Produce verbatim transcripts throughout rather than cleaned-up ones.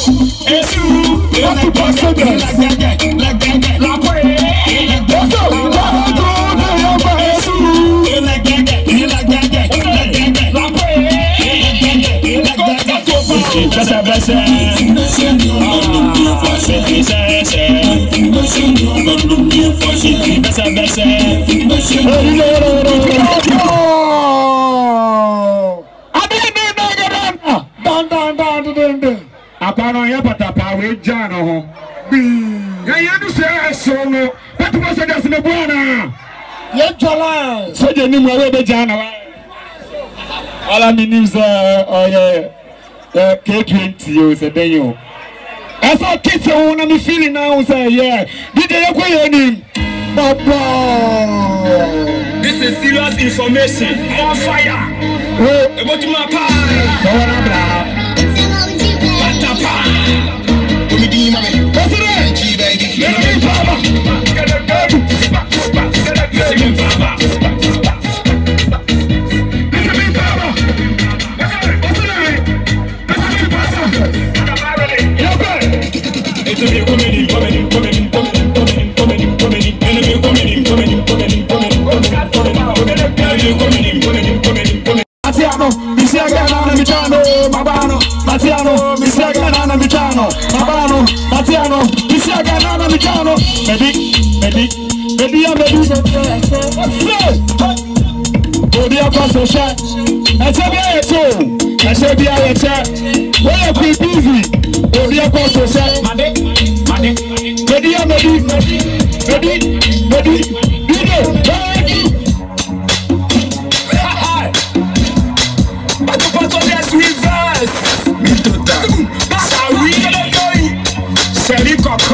Apano ya patapa we jano ho. Ya yanu se so no. Patu so just me buana. Ye jola. So je ni mo we be jano wa. Ala mi news oh yeah. K twenty o se den yo. Asa kids o na me feeling now say yeah. Did you go your name? Papa. This is serious information. On fire. Eh, about my pie. So na bra. Matiano, mi si agana mi chano, Mabano, Matiano, mi si agana mi chano, Mabano, Matiano, mi si agana mi chano, Medi, Medi, Medi, Medi, Medi, across the shot, I said, yeah, too, I said, yeah, yeah, chat, where you be busy, Medi, across the shot, Madi, Madi, Medi, Medi, Medi, Medi, Medi, Sally Coco,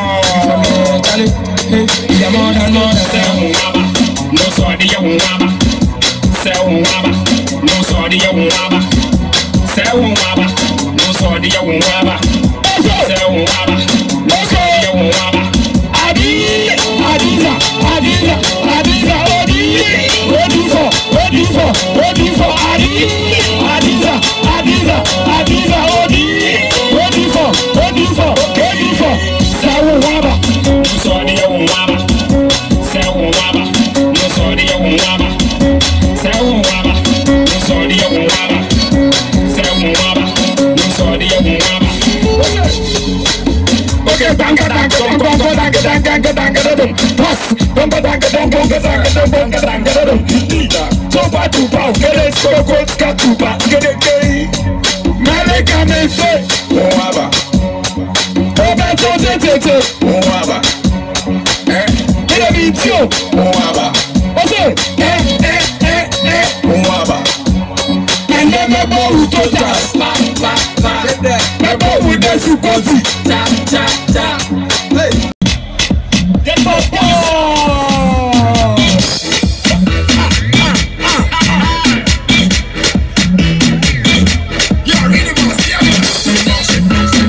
the more than more than no sorry, young wabba, sell wabba, no sorry, young wabba, sell wabba, no sorry, young wabba, sell wabba, no sorry, young wabba. Adi, Adiza, Adiza, Adiza, Odi, ready for, ready for, ready for Adi, Adiza, Adiza, Adiza, Odi, ready for, ready for, ready for. Sell wabba, no sorry, young wabba, sell wabba, no sorry, young wabba, sell wabba, no sorry, young wabba, sell wabba, no sorry, young wabba. Okay, banga banga banga banga banga banga banga dum. Pass, banga banga banga banga banga banga banga dum. Tupa tupa, get it, go go, scat tupa, get it, gay. Malika me say, wabba. Oba to te te te, wabba. Eh, get a beat you, wabba. Okay, eh eh eh eh, wabba. And then me bo to dance, pa pa pa. Me bo with the sukosi, ta ta ta. Hey, get up, you really wanna see it?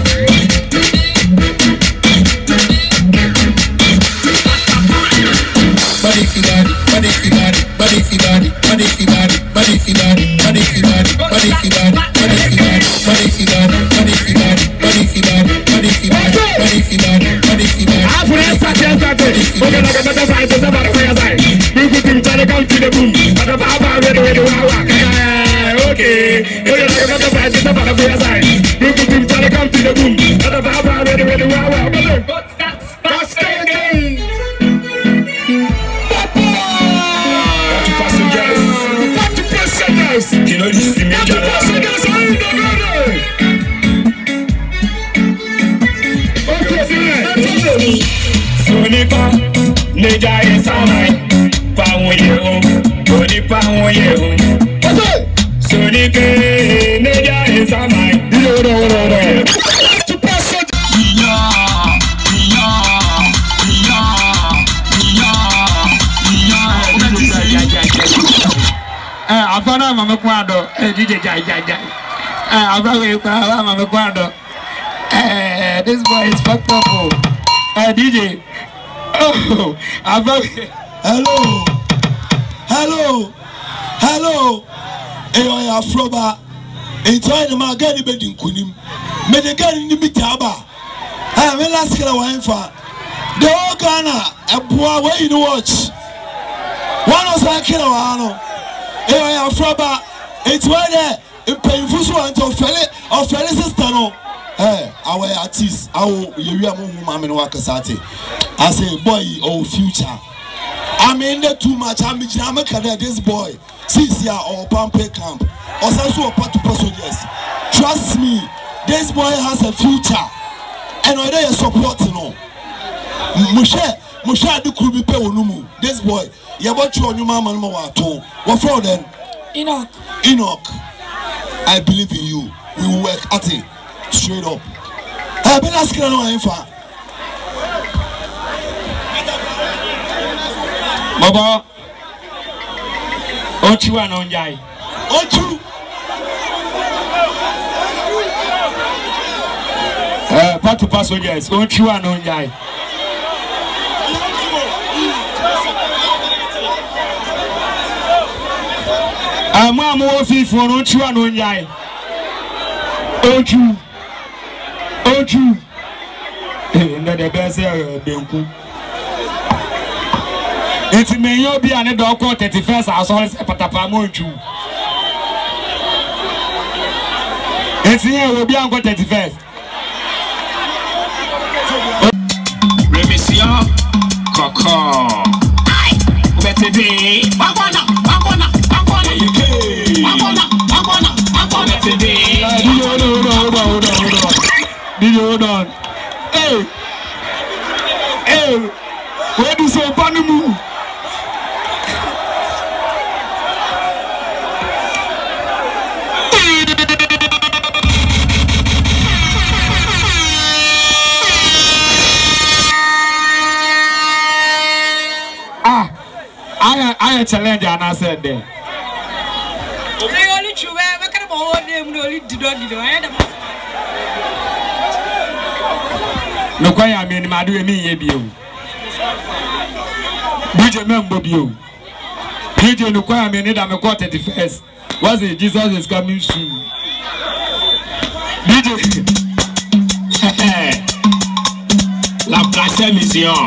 Body fi body, body fi body, body fi body, body fi body, body fi body, body fi body, body fi body, body fi body, body fi body, body fi body, body fi body, body fi body, body fi body, body fi body. Ah, for instance, yes, that's it. Okay, like a butterfly, just about a fire side. We put him trying to come to the boom. But the power ready, ready, wow, wow. Okay, okay, like a butterfly, just about a fire side. We put him trying to come to the boom. But the power ready, ready, wow, wow. But that's that's game. You know this is me. Sonika, Neja is a man. Power you, body power you. Sonika, Neja is a man. You know, no, no. To pass it. Yeah, yeah, yeah, yeah, yeah. Eh, afana mama kwado. Eh, D J Jai Jai Jai. Eh, afana kwa mama kwado. Eh, this boy is fucked up. Eh, D J. Oh, afana. Hello, hello, hello. Eh, oya Afroba. Enjoy the magani bedi kunim. Me the girl in the mitaba. I mean last killer wine for the whole Ghana a boy where you watch. One was like killer one. Eh, I fraba. It's where there in painful one to fell it or fell sister no. Eh, our artist, our you are woman in Wakasati. I say boy or future. I mean that too much. I'm in this boy. Six year or Pampe camp. Or also a part to soldiers. Trust me, this boy has a future. And I they support you know. Mushe, Mushe do could be pay unumu. This boy, you watch your new mama no wato. What for then? Enoch. Enoch. I believe in you. We will work at it. Straight up. I've been asking no info. Baba, Ochu and Onjai. Ochu. Uh, Patu Paso, yes, Ochu and Onjai. I'm a more fee for Ochu and Onjai. Ochu. Ochu. Not the best area, Benku. It's me, you'll be an adult thirty-first. I saw a patapamonchu. It's here, we'll be on thirty-first. Remission, Coco. Better day, Bangona, Bangona, Bangona, U K. Bangona, Bangona, Bangona, today. Hold on, hold on, hold on, hold on. Hold on. Hey, hey, where do you say Panamu? I I challenge and I said there. I only true where I can hold them only did not do it. No quite I mean my doing me you. Did you remember you? Did you know I mean I'm a quarter the first? Was it Jesus is coming soon? Did you La place mission.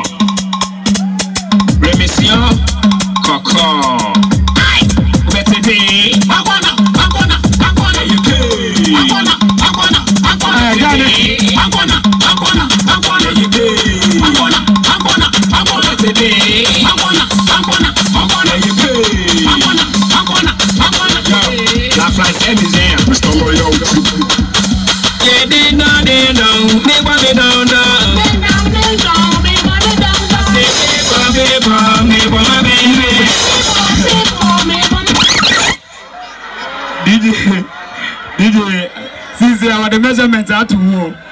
Remission Coco. Better day. Bangona, Bangona, Bangona, U K. Bangona, Bangona, Bangona, Bangona, Bangona, Bangona, U K. Bangona, Bangona, Bangona, today. Bangona, Bangona, Bangona, U K. Bangona, Bangona, Bangona, La France Museum. Mister Loyal. Yeah, they know, they know. Me want me down, down. Me down, me down. Me want me down, down. Me want me, want me, baby. D J, D J, since I have the measurements out to move.